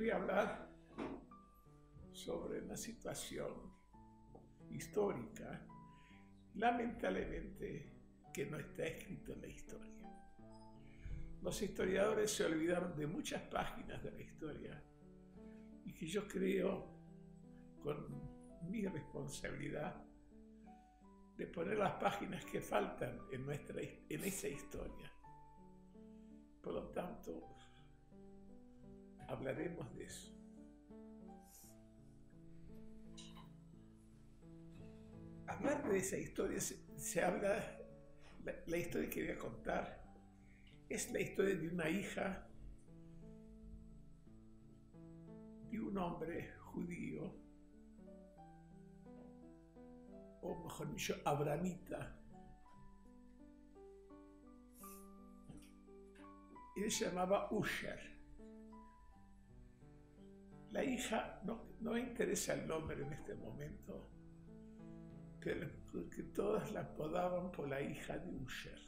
voy a hablar sobre una situación histórica, lamentablemente, que no está escrito en la historia. Los historiadores se olvidaron de muchas páginas de la historia y que yo creo, con mi responsabilidad, de poner las páginas que faltan en esa historia. Por lo tanto, hablaremos de eso. Hablar de esa historia, se habla, la historia que voy a contar es la historia de una hija de un hombre judío, o mejor dicho, abramita. Él se llamaba Usher. La hija, no me interesa el nombre en este momento, pero porque todas la apodaban por la hija de Usher.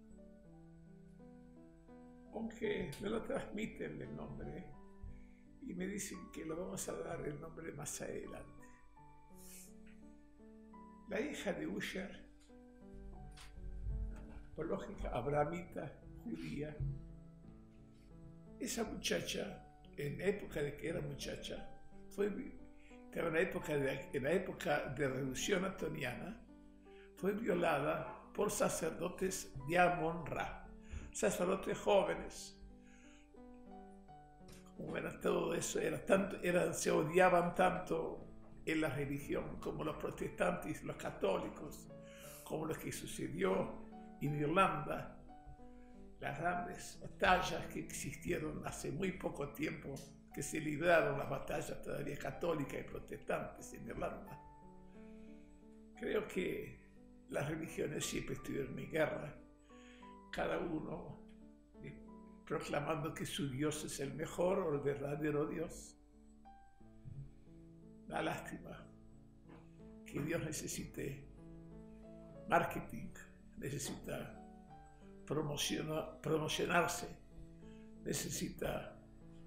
Aunque no lo transmiten el nombre y me dicen que lo vamos a dar el nombre más adelante. La hija de Usher, por lógica abramita, judía, esa muchacha, en la época de que era muchacha, en la época de revolución antoniana, fue violada por sacerdotes de Amon-Ra, sacerdotes jóvenes. Como era todo eso, se odiaban tanto en la religión como los protestantes y los católicos, como lo que sucedió en Irlanda, las grandes batallas que existieron hace muy poco tiempo, que se libraron las batallas todavía católicas y protestantes en Irlanda. Creo que las religiones siempre estuvieron en guerra, cada uno proclamando que su Dios es el mejor o el verdadero Dios. Da lástima que Dios necesite marketing, necesita promocionarse, necesita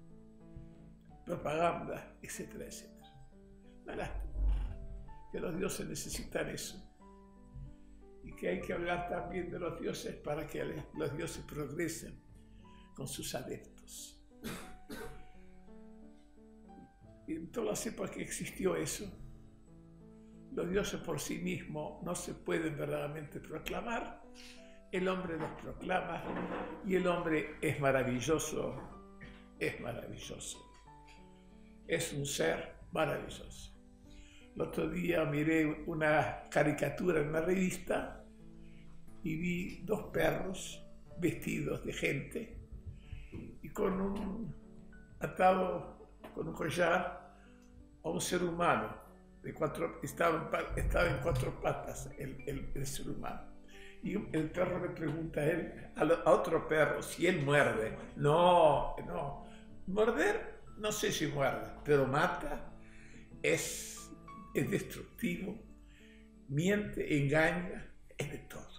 propaganda, etcétera, etcétera. Da lástima que los dioses necesitan eso y que hay que hablar también de los dioses para que los dioses progresen con sus adeptos. Y en todas las épocas que existió eso, los dioses por sí mismos no se pueden verdaderamente proclamar, el hombre los proclama y el hombre es maravilloso, es maravilloso. Es un ser maravilloso. El otro día miré una caricatura en una revista y vi dos perros vestidos de gente y atado con un collar a un ser humano estaba en cuatro patas el ser humano. Y el perro le pregunta a otro perro si él muerde. No, morder no sé si muerde, pero mata, es destructivo, miente, engaña, es de todo.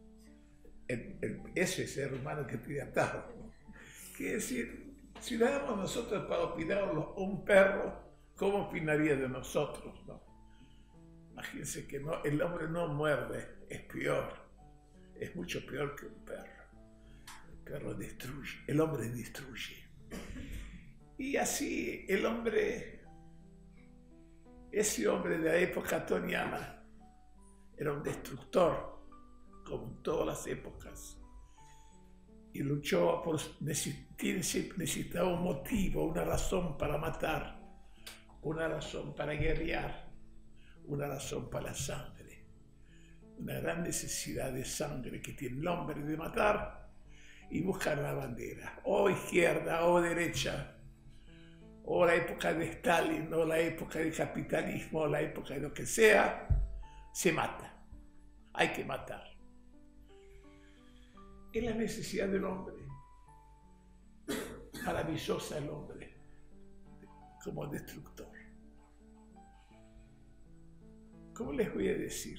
Ese ser humano que tiene atado, ¿no? Quiere decir, si le damos nosotros para opinar a un perro, ¿cómo opinaría de nosotros, no? Imagínense que el hombre no muerde, es peor, es mucho peor que un perro. El perro destruye, el hombre destruye. Y así el hombre, ese hombre de la época antoniana, era un destructor, como en todas las épocas. Y luchó necesitaba un motivo, una razón para matar, una razón para guerrear, una razón para la sangre. Una gran necesidad de sangre que tiene el hombre de matar y buscar la bandera, o izquierda o derecha, o la época de Stalin, o la época del capitalismo, o la época de lo que sea, se mata. Hay que matar. Es la necesidad del hombre. Maravillosa el hombre, como destructor. ¿Cómo les voy a decir?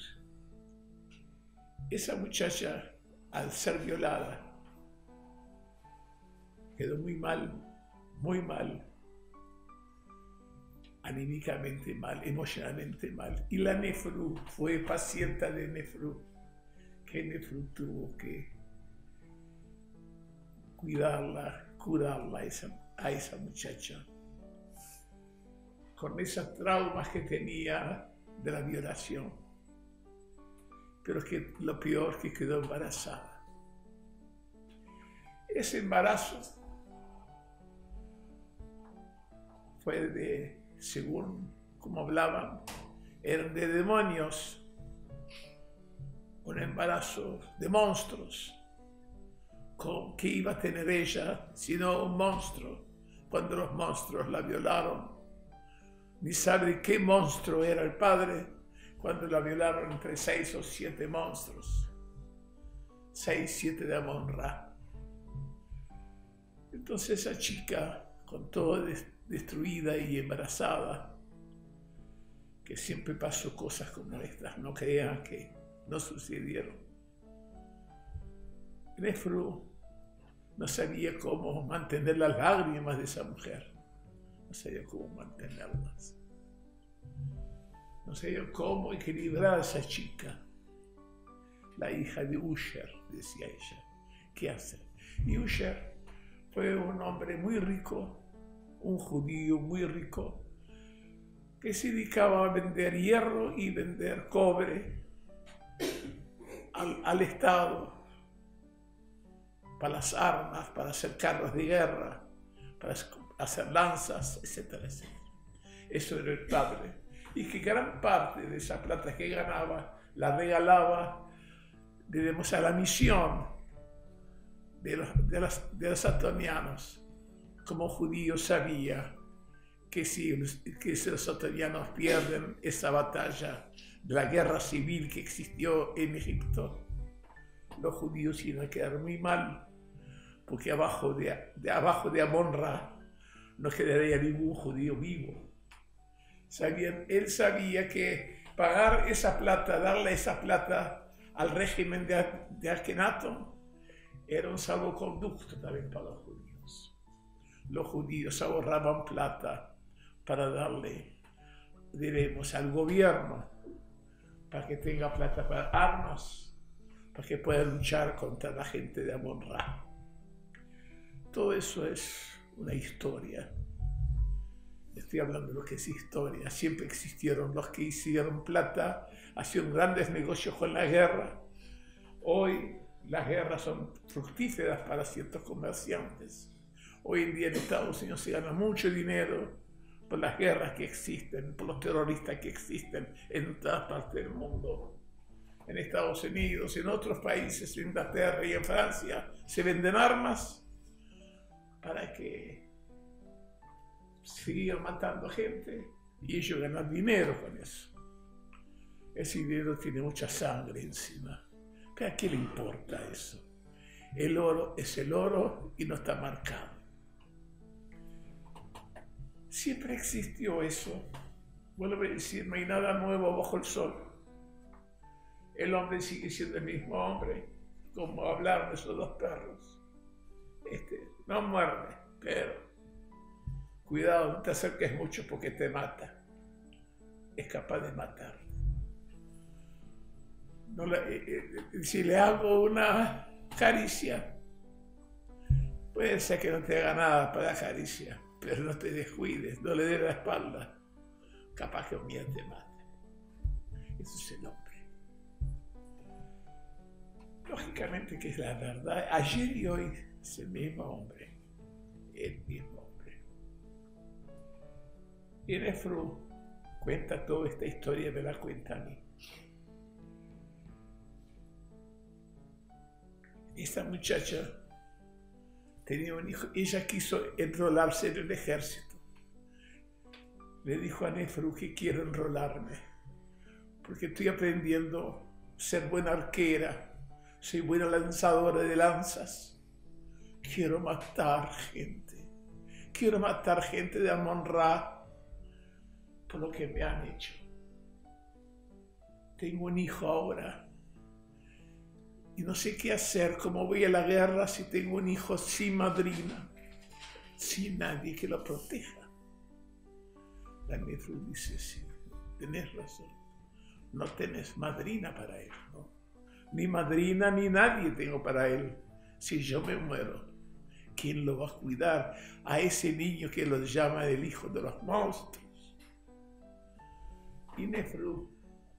Esa muchacha, al ser violada, quedó muy mal, anímicamente mal, emocionalmente mal. Y la Nefru fue paciente de Nefru, que Nefru tuvo que cuidarla, curarla a esa muchacha, con esos traumas que tenía de la violación, pero que lo peor que quedó embarazada. Ese embarazo fue según como hablaban, eran de demonios, un embarazo de monstruos. ¿Qué iba a tener ella sino un monstruo? Cuando los monstruos la violaron, ni sabe qué monstruo era el padre cuando la violaron entre 6 o 7 monstruos, 6, 7 de Amon-Ra. Entonces esa chica, con todo destruida y embarazada, que siempre pasó cosas como estas, no crean que no sucedieron. Nefru no sabía cómo mantener las lágrimas de esa mujer, no sabía cómo mantenerlas, no sabía cómo equilibrar a esa chica, la hija de Usher, decía ella. ¿Qué hacer? Y Usher fue un hombre muy rico, un judío muy rico, que se dedicaba a vender hierro y vender cobre al Estado, para las armas, para hacer carros de guerra, para hacer lanzas, etcétera, etcétera. Eso era el padre. Y que gran parte de esa plata que ganaba la regalaba, diremos, a la misión de los atonianos. Como judío sabía que si los atonianos pierden esa batalla de la guerra civil que existió en Egipto, los judíos iban a quedar muy mal, porque abajo de Amon-Ra no quedaría ningún judío vivo. Él sabía que pagar esa plata, darle esa plata al régimen de Akhenaton, era un salvoconducto también para los judíos. Los judíos ahorraban plata para darle, diremos, al gobierno, para que tenga plata para armas, para que pueda luchar contra la gente de Amon-Ra. Todo eso es una historia. Estoy hablando de lo que es historia. Siempre existieron los que hicieron plata, hacían grandes negocios con la guerra. Hoy las guerras son fructíferas para ciertos comerciantes. Hoy en día en Estados Unidos se gana mucho dinero por las guerras que existen, por los terroristas que existen en todas partes del mundo. En Estados Unidos, en otros países, en Inglaterra y en Francia, se venden armas para que sigan matando gente y ellos ganan dinero con eso. Ese dinero tiene mucha sangre encima. ¿Pero a qué le importa eso? El oro es el oro y no está marcado. Siempre existió eso. Vuelvo a decir, no hay nada nuevo bajo el sol. El hombre sigue siendo el mismo hombre, como hablaron esos dos perros. No muerde, pero cuidado, no te acerques mucho porque te mata. Es capaz de matar. Si le hago una caricia, puede ser que no te haga nada para la caricia, pero no te descuides, no le des la espalda. Capaz que un día te mate. Eso es el hombre. Lógicamente que es la verdad. Ayer y hoy es el mismo hombre. El mismo hombre. Y Nefru cuenta toda esta historia, me la cuenta a mí. Esta muchacha tenía un hijo, ella quiso enrolarse en el ejército. Le dijo a Nefru que quiero enrolarme, porque estoy aprendiendo a ser buena arquera, soy buena lanzadora de lanzas. Quiero matar gente de Amon-Ra por lo que me han hecho. Tengo un hijo ahora y no sé qué hacer, cómo voy a la guerra si tengo un hijo sin madrina, sin nadie que lo proteja. La Nefru dice, sí, tenés razón. No tenés madrina para él, ¿no? Ni madrina ni nadie tengo para él. Si yo me muero, ¿quién lo va a cuidar a ese niño que lo llama el hijo de los monstruos? Y Nefru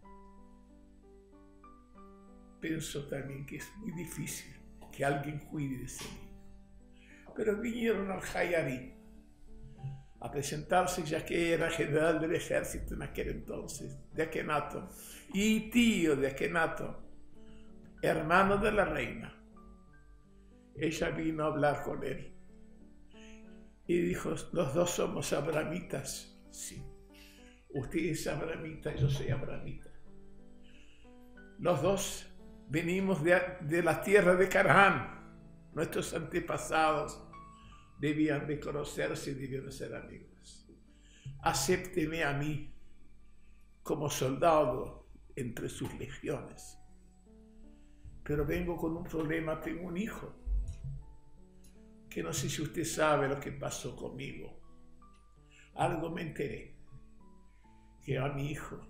pensó también que es muy difícil que alguien cuide de ese niño. Pero vinieron al Hayari a presentarse, ya que era general del ejército en aquel entonces, de Akenaton, y tío de Akenaton, hermano de la reina. Ella vino a hablar con él y dijo, los dos somos abramitas. Sí, usted es abramita, yo soy abramita. Los dos venimos de la tierra de Canaán. Nuestros antepasados debían de conocerse y debían de ser amigos. Acépteme a mí como soldado entre sus legiones. Pero vengo con un problema, tengo un hijo, que no sé si usted sabe lo que pasó conmigo. Algo me enteré, que a mi hijo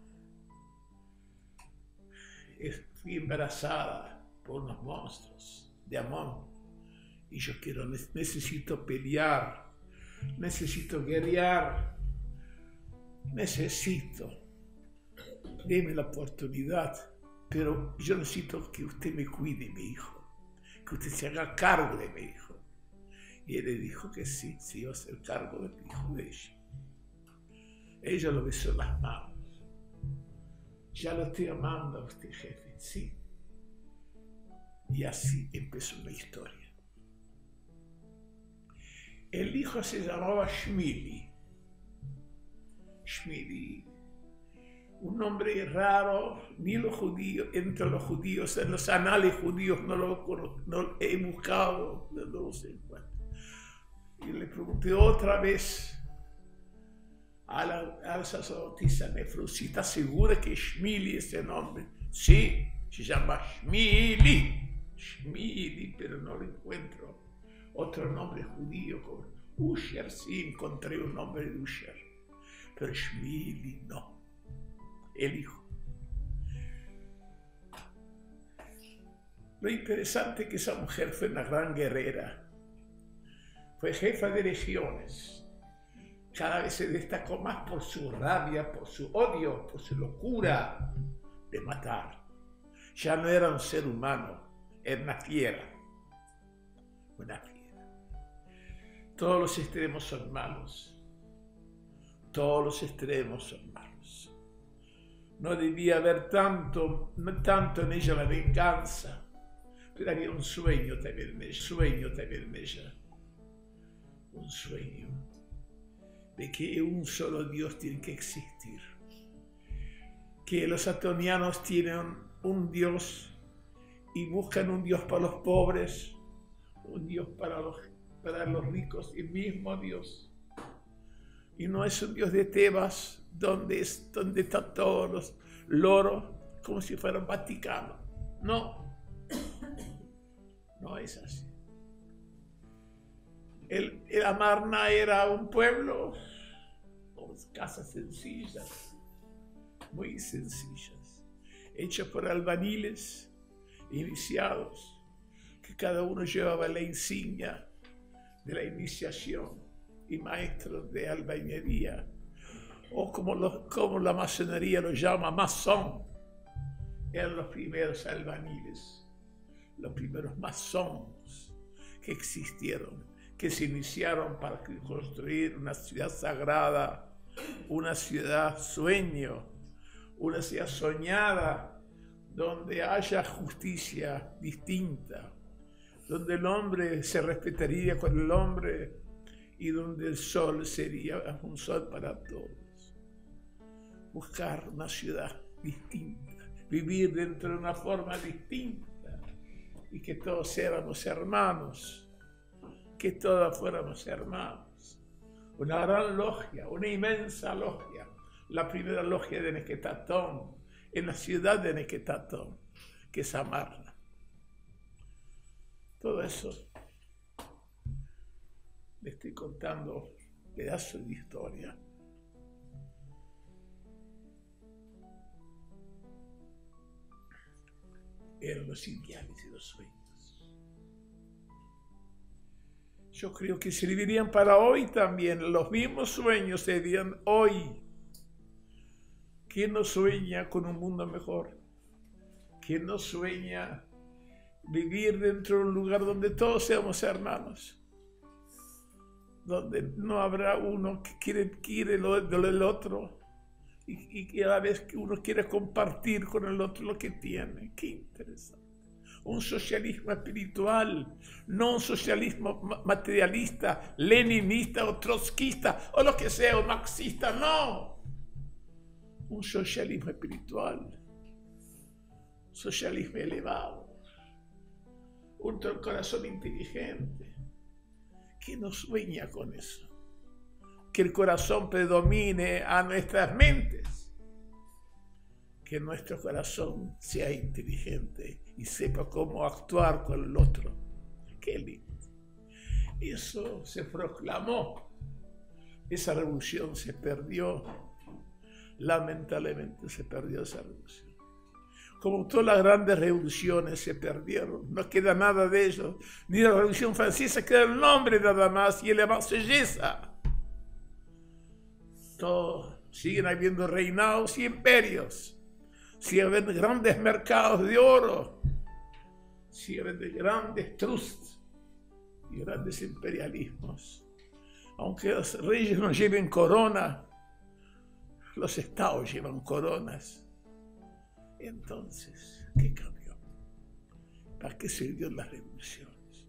fui embarazada por unos monstruos de Amón. Y yo necesito pelear, necesito guerrear, deme la oportunidad, pero yo necesito que usted me cuide, mi hijo, que usted se haga cargo de mi hijo. Y él le dijo que sí, se iba a hacer cargo del hijo de ella. Ella lo besó en las manos. Ya lo estoy amando a usted, jefe, sí. Y así empezó la historia. El hijo se llamaba Shmili. Shmili, un nombre raro, ni los judíos, entre los judíos, en los anales judíos no lo he buscado, no los encuentro. Y le pregunté otra vez a la sacerdotisa Nefru, si está segura que Shmili es el nombre. Sí, se llama Shmili, pero no lo encuentro. Otro nombre judío, como Usher, sí encontré un nombre de Usher, pero Shmili no, el hijo. Lo interesante es que esa mujer fue una gran guerrera, fue jefa de legiones, cada vez se destacó más por su rabia, por su odio, por su locura de matar. Ya no era un ser humano, era una fiera, una fiera. Todos los extremos son malos. Todos los extremos son malos. No debía haber tanto en ella la venganza, pero había un sueño también en ella, un sueño de que un solo Dios tiene que existir, que los atonianos tienen un Dios y buscan un Dios para los pobres, un Dios para los ricos, el mismo Dios. Y no es un Dios de Tebas, donde están todos los loros, como si fuera un Vaticano. No, no es así. El Amarna era un pueblo con casas sencillas, muy sencillas, hechas por albañiles iniciados, que cada uno llevaba la insignia de la iniciación y maestros de albañería, o como la masonería lo llama, masón. Eran los primeros albañiles, los primeros masones que existieron, que se iniciaron para construir una ciudad sagrada, una ciudad sueño, una ciudad soñada, donde haya justicia distinta, donde el hombre se respetaría con el hombre y donde el sol sería un sol para todos. Buscar una ciudad distinta, vivir dentro de una forma distinta y que todos éramos hermanos, que todos fuéramos hermanos. Una gran logia, una inmensa logia, la primera logia de Nequetatón, en la ciudad de Nequetatón, que es Amarna. Todo eso le estoy contando pedazos de historia eran los ideales y los sueños. Yo creo que servirían para hoy también. Los mismos sueños serían hoy. ¿Quién no sueña con un mundo mejor? ¿Quién no sueña vivir dentro de un lugar donde todos seamos hermanos? Donde no habrá uno que quiere lo del otro y cada vez que uno quiere compartir con el otro lo que tiene. Qué interesante. Un socialismo espiritual, no un socialismo materialista, leninista o trotskista o lo que sea, o marxista, no. Un socialismo espiritual, socialismo elevado, un corazón inteligente. ¿Quién no sueña con eso? Que el corazón predomine a nuestras mentes, que nuestro corazón sea inteligente y sepa cómo actuar con el otro. Qué lindo. Eso se proclamó, esa revolución se perdió, lamentablemente se perdió esa revolución. Como todas las grandes revoluciones se perdieron, no queda nada de ello. Ni la Revolución Francesa queda el nombre nada más y la Marsellesa. Todo, siguen habiendo reinados y imperios, siguen habiendo grandes mercados de oro, siguen habiendo grandes trusts y grandes imperialismos. Aunque los reyes no lleven corona, los estados llevan coronas. Entonces, ¿qué cambió? ¿Para qué sirvieron las revoluciones?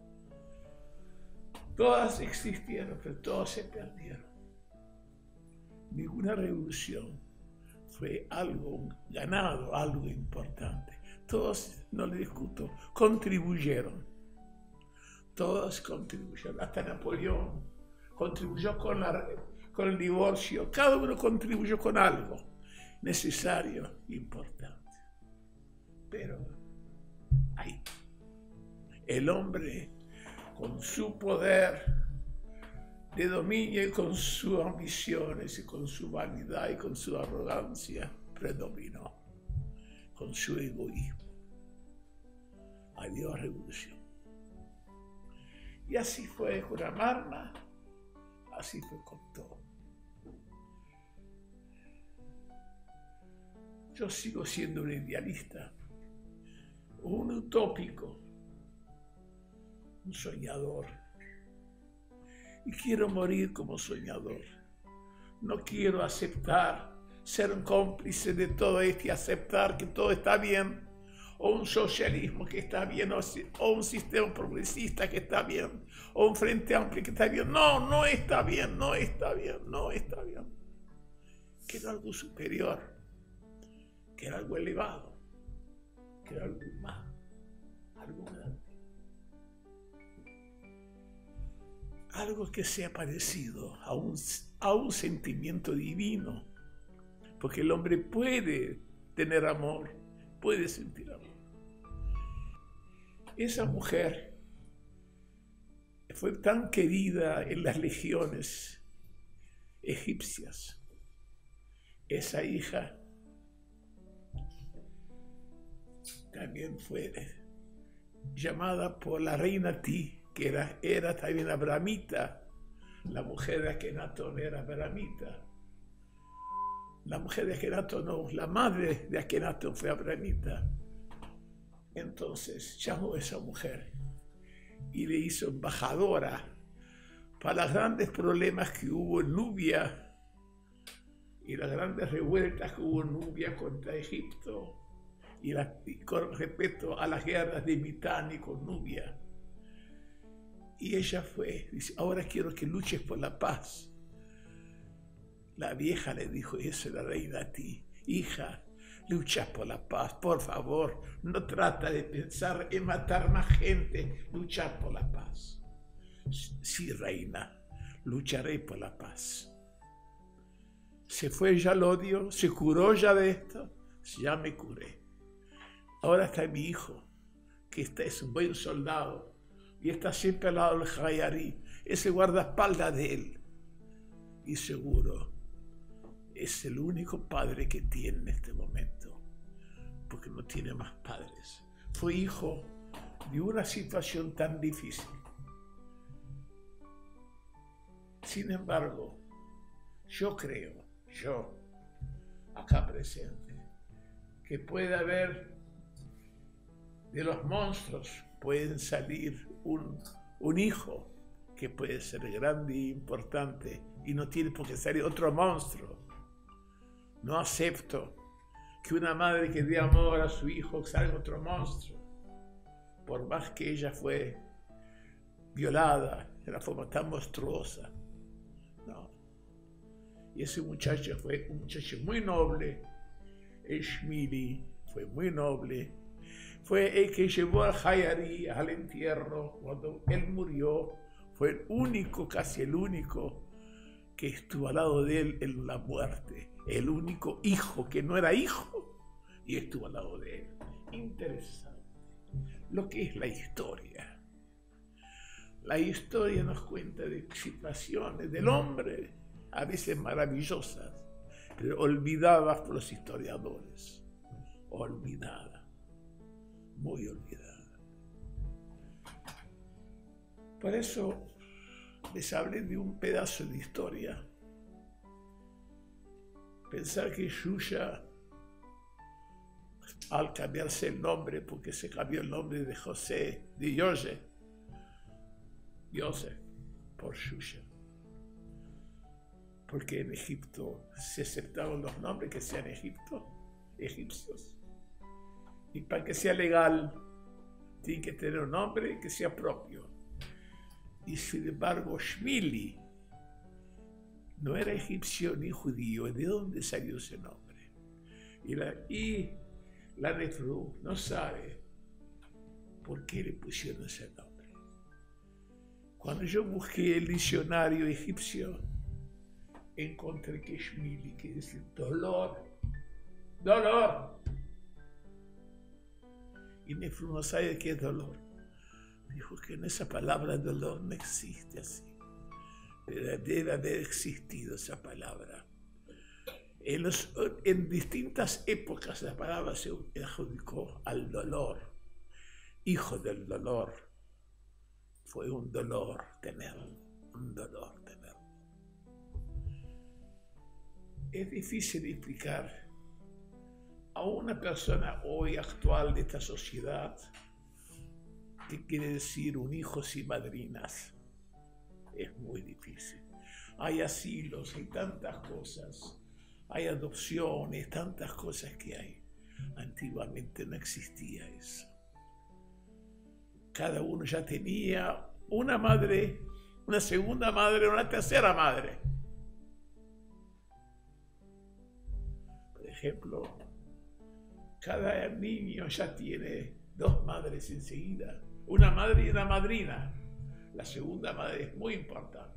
Todas existieron, pero todas se perdieron. Ninguna revolución fue algo ganado, algo importante. Todos, no le discuto, contribuyeron. Todos contribuyeron. Hasta Napoleón contribuyó con el divorcio. Cada uno contribuyó con algo necesario, importante. Pero ahí, el hombre con su poder de dominio y con sus ambiciones y con su vanidad y con su arrogancia predominó, con su egoísmo. Adiós revolución. Y así fue con Amarna, así fue con todo. Yo sigo siendo un idealista, un utópico, un soñador. Y quiero morir como soñador. No quiero aceptar, ser un cómplice de todo esto y aceptar que todo está bien, o un socialismo que está bien, o un sistema progresista que está bien, o un frente amplio que está bien. No, no está bien, no está bien, no está bien. Quiero algo superior. Quiero algo elevado, quiero algo más, algo grande. Algo que sea parecido a un sentimiento divino, porque el hombre puede tener amor, puede sentir amor. Esa mujer fue tan querida en las legiones egipcias. Esa hija también fue llamada por la reina Ti, que era también abramita. La mujer de Akenatón era abramita. La mujer de Akenatón no, la madre de Akenatón fue abramita. Entonces llamó a esa mujer y le hizo embajadora para los grandes problemas que hubo en Nubia y las grandes revueltas que hubo en Nubia contra Egipto. Y con respecto a las guerras de Mitán y con Nubia. Y ella fue, dice, ahora quiero que luches por la paz. La vieja le dijo eso a la reina a Ti, hija, lucha por la paz, por favor, no trata de pensar en matar más gente, luchar por la paz. Sí, reina, lucharé por la paz. Se fue ya el odio, se curó ya de esto, ya me curé. Ahora está mi hijo, que es un buen soldado y está siempre al lado del Hayarí, ese guardaespaldas de él. Y seguro es el único padre que tiene en este momento, porque no tiene más padres. Fue hijo de una situación tan difícil. Sin embargo, yo creo, acá presente, que puede haber, de los monstruos pueden salir un hijo que puede ser grande e importante y no tiene por qué salir otro monstruo. No acepto que una madre que dé amor a su hijo salga otro monstruo, por más que ella fue violada de una forma tan monstruosa. No. Y ese muchacho fue un muchacho muy noble. Shmili fue muy noble. Fue el que llevó al Hayari al entierro cuando él murió. Fue el único, casi el único, que estuvo al lado de él en la muerte. El único hijo que no era hijo y estuvo al lado de él. Interesante lo que es la historia. La historia nos cuenta de situaciones del hombre, a veces maravillosas, pero olvidadas por los historiadores. Olvidadas, muy olvidadas. Por eso les hablé de un pedazo de historia. Pensar que Shusha, al cambiarse el nombre, porque se cambió el nombre de Joseph por Shusha, porque en Egipto se aceptaban los nombres que sean egipcios, y para que sea legal tiene que tener un nombre que sea propio. Y sin embargo Shmili no era egipcio ni judío. ¿De dónde salió ese nombre? Y la Nefru no sabe por qué le pusieron ese nombre. Cuando yo busqué el diccionario egipcio, encontré que Shmili quiere decir dolor. Y Nefru no sabe qué es dolor. Dijo que en esa palabra dolor no existe así. Pero debe haber existido esa palabra. En distintas épocas la palabra se adjudicó al dolor. Hijo del dolor. Fue un dolor tenerlo. Es difícil explicar a una persona hoy actual de esta sociedad qué quiere decir un hijo sin madrinas. Es muy difícil. Hay asilos, hay tantas cosas, hay adopciones, tantas cosas que hay. Antiguamente no existía eso. Cada uno ya tenía una madre, una segunda madre, una tercera madre. Por ejemplo, cada niño ya tiene dos madres enseguida, una madre y una madrina. La segunda madre es muy importante.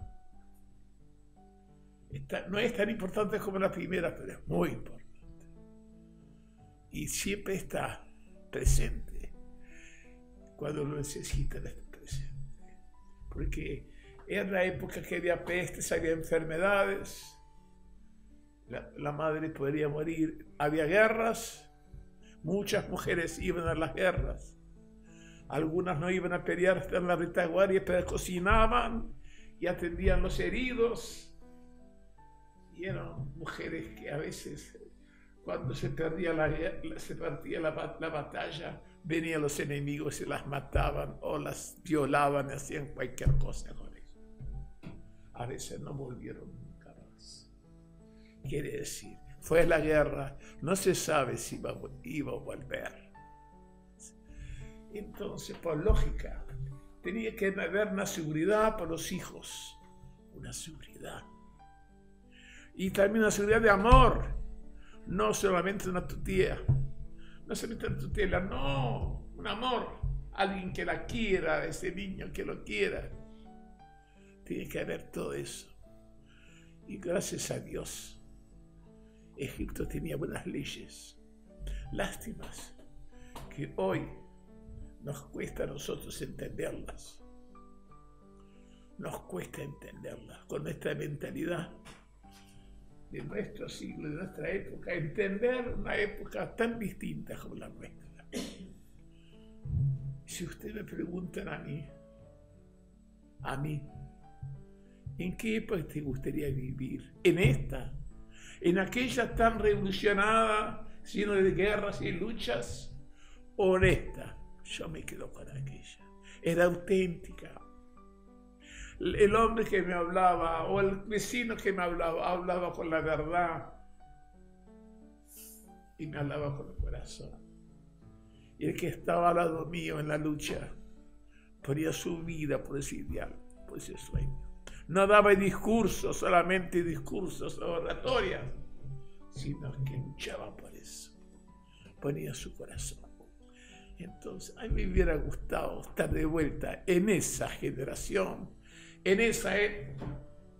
No es tan importante como la primera, pero es muy importante. Y siempre está presente. Cuando lo necesitan, está presente. Porque era la época que había pestes, había enfermedades. La madre podría morir. Había guerras. Muchas mujeres iban a las guerras. Algunas no iban a pelear hasta en la retaguardia, pero cocinaban y atendían los heridos. Y eran mujeres que a veces, cuando se partía la batalla, venían los enemigos y las mataban o las violaban y hacían cualquier cosa con ellas. A veces no volvieron nunca más. Quiere decir, fue la guerra, no se sabe si iba a volver. Entonces, por lógica, tenía que haber una seguridad para los hijos, una seguridad. Y también una seguridad de amor, no solamente una tutela, no, un amor, alguien que la quiera, ese niño que lo quiera. Tiene que haber todo eso. Y gracias a Dios, Egipto tenía buenas leyes. Lástimas que hoy nos cuesta a nosotros entenderlas. Nos cuesta entenderlas. Con nuestra mentalidad de nuestro siglo, de nuestra época, entender una época tan distinta como la nuestra. Si ustedes me preguntan a mí, ¿en qué época te gustaría vivir? ¿En esta? ¿En aquella tan revolucionada, llena de guerras y luchas? ¿O en esta? Yo me quedo con aquella. Era auténtica. El hombre que me hablaba o el vecino que me hablaba con la verdad y me hablaba con el corazón. Y el que estaba al lado mío en la lucha ponía su vida por ese ideal, por ese sueño. No daba discursos, solamente discursos, oratorias, sino que luchaba por eso. Ponía su corazón. Entonces, a mí me hubiera gustado estar de vuelta en esa generación, en esa época.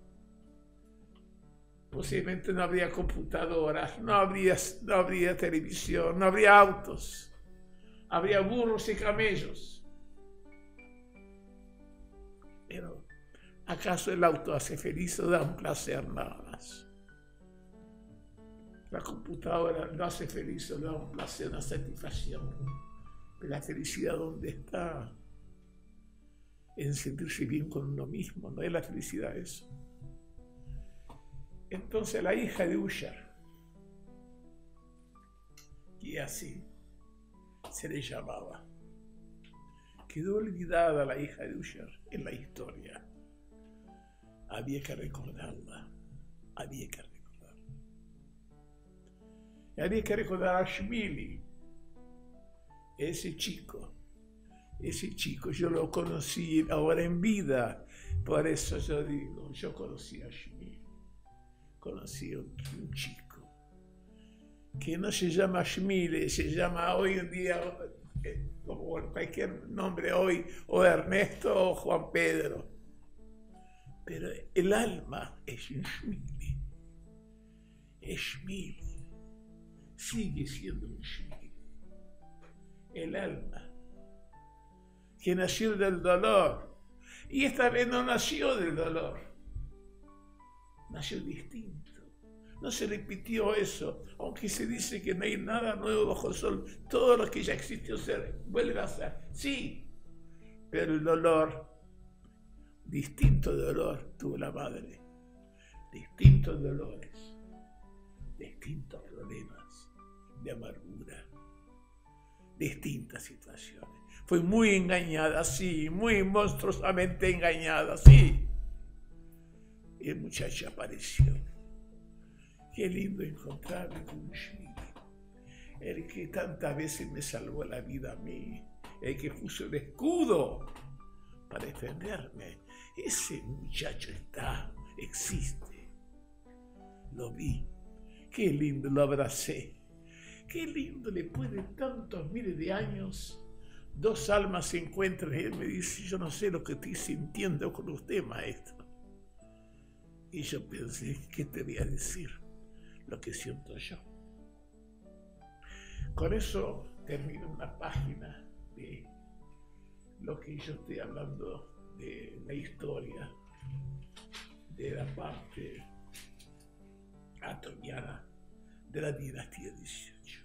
Posiblemente no habría computadoras, no habría televisión, no habría autos, habría burros y camellos. Pero, ¿acaso el auto hace feliz o da un placer nada más? La computadora no hace feliz o da un placer, una satisfacción. Pero la felicidad, ¿dónde está? En sentirse bien con uno mismo, no es la felicidad eso. Entonces la hija de Ushar, y así se le llamaba, quedó olvidada la hija de Ushar en la historia. Había que recordarla, había que recordarla. Y había que recordar a Shmili, ese chico, yo lo conocí ahora en vida, por eso yo digo, yo conocí a Shmili, conocí a un chico, que no se llama Shmili, se llama hoy en día, como cualquier nombre hoy, o Ernesto o Juan Pedro, pero el alma es Shmili, sigue siendo un Shmili. El alma, que nació del dolor, y esta vez no nació del dolor, nació distinto. No se repitió eso, aunque se dice que no hay nada nuevo bajo el sol, todo lo que ya existió se vuelve a hacer, sí, pero el dolor, distinto dolor tuvo la madre, distintos dolores, distintos problemas de amargura, distintas situaciones. Fue muy engañada, sí, muy monstruosamente engañada, sí. Y el muchacho apareció. Qué lindo encontrarme con Shmili, el que tantas veces me salvó la vida a mí, el que puso el escudo para defenderme. Ese muchacho existe. Lo vi, qué lindo, lo abracé. Qué lindo, después de tantos miles de años, dos almas se encuentran y él me dice, yo no sé lo que estoy sintiendo con usted, maestro. Y yo pensé, ¿qué te voy a decir? Lo que siento yo. Con eso termino una página de lo que yo estoy hablando de la historia, de la parte atoniana de la dinastía 18.